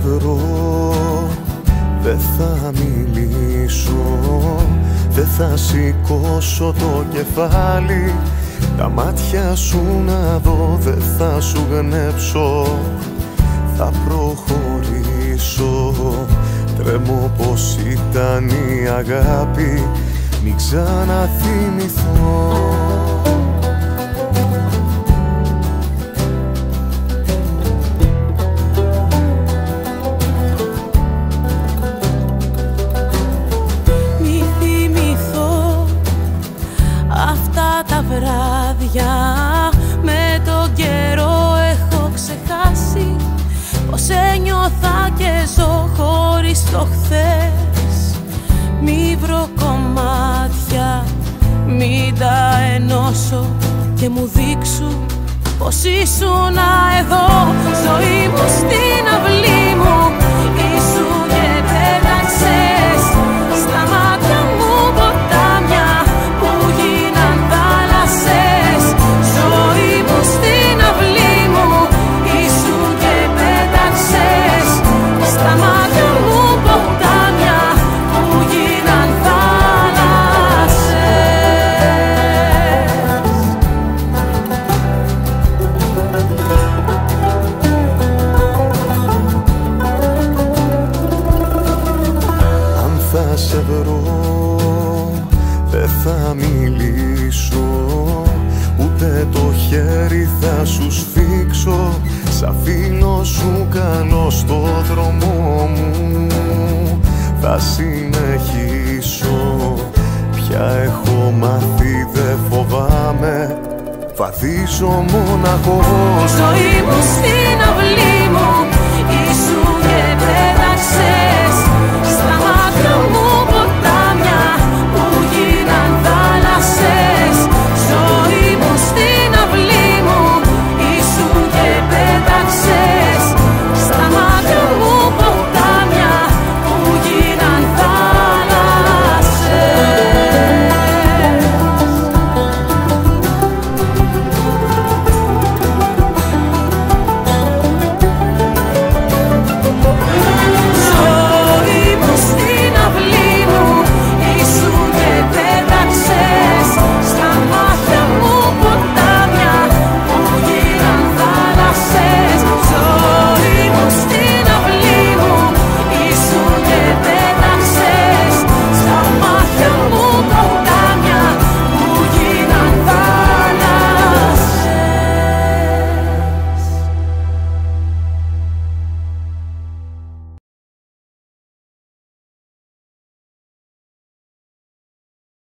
βρω δεν θα μιλήσω, δεν θα σηκώσω το κεφάλι, τα μάτια σου να δω, δεν θα σου γνέψω, θα προχωρήσω. Τρέμω πως ήταν η αγάπη, μην ξαναθυμηθώ. Μη θυμηθώ αυτά τα βράδια, με τον καιρό έχω ξεχάσει πως ένιωθα και ζω χωρίς το χθες. Μη βρω κομμάτια, μην τα ενώσω και μου δείξουν πως ήσουν εδώ. Ζωή μου στην αυλή μου ήσουν και πέταξες στα μάτια μου ποτάμια που γίναν θάλασσες. Ζωή μου στην αυλή μου ήσουν και πέταξες στα μάτια μου ποτάμια που γίναν θάλασσες. Αν θα σε βρω δεν θα μιλήσω, ούτε το χέρι θα σου σφίξω. Σαν φίλο σου καλό στο δρόμο μου θα συνεχίσω. Πια έχω μάθει, δεν φοβάμαι, βαδίζω μοναχός. Ζωή μου στην αυλή μου ήσουν και